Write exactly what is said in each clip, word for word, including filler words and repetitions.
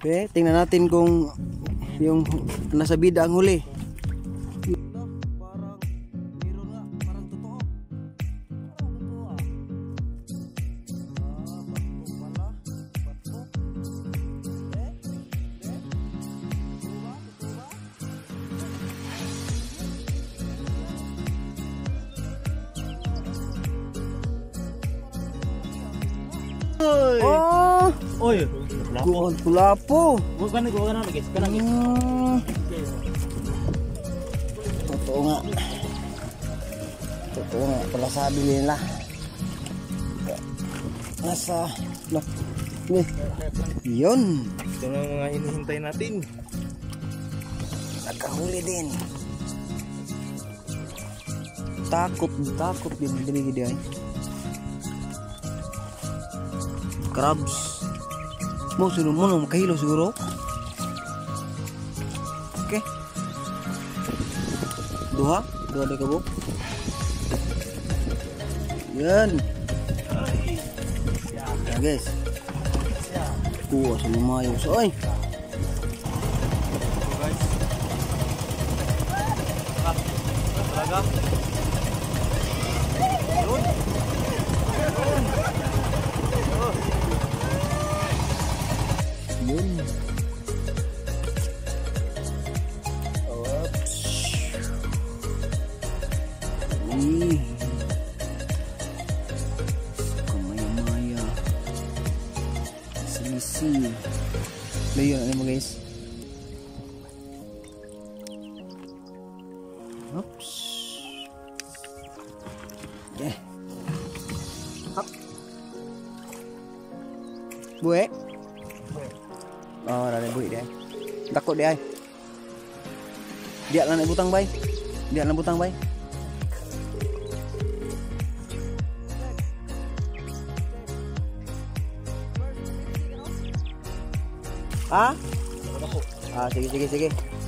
Okay, tingnan natin kung yung nasa bida ang huli. Oh, Oy, kuon kulapo. bukan ito, bukan guys. Kana guys. Hmm. Totoo nga. Totoo nga pala sabi nila. Nasa lah. Nih. Yun. Ito na mga hinihintay natin. Nakahuli din. Takot, takot din din dia. Crabs. Mau suruh mo nung kahilo siguro. Oke. Okay. Dua, dua deh kabu. Yan. Ya guys. Kuha sa lumayo. So, ay. Guys. Talaga. Yun. Yun. Oops. Ih. Kamaya-maya. Sisi. Layo na mo guys. Oops. Eh. Hop. Buek. Oh, ada buik dia. Takut dia. Dia lah nak butang bay. Dia nak butang bay. Ah? Ah, sige sige sige.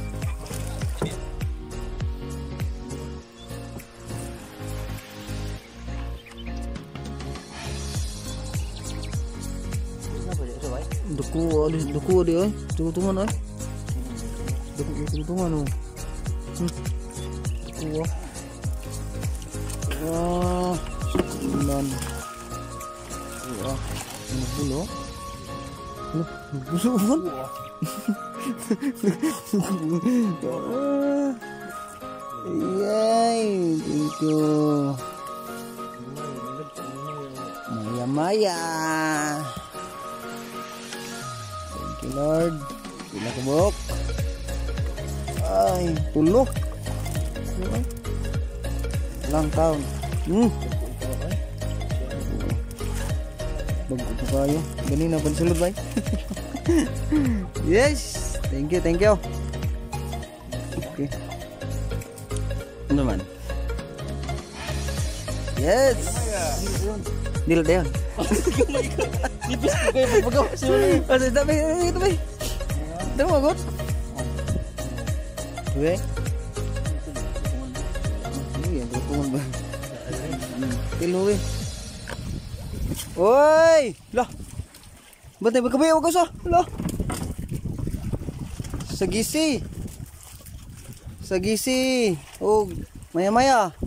Duku, ada duku dia, eh. Tunggu-tunggu eh. Duku, tunggu-tunggu oh. Hmm. Duku. Wah. Sembilan. Wah. Ini dulu. Loh, busuk kan? Yay, itu. Maya-maya. Lord, bila kebok. Ay, tulok. Lang tahun. Hmm. Bagus pa kayo. Ganin na pansulod bay. Yes, thank you, thank you. Okay. Ano naman? Yes. Dil dayon. Nipis ko kayo pagpagawa siya. Kasi dami, ito ba? Dami magot? Dwe? Ano yan? Tutungan ba? Tilo eh. Oy! Lah! Ba't na magkabayaw ko sa? Lah! Sagisi! Sagisi! Oh, maya-maya!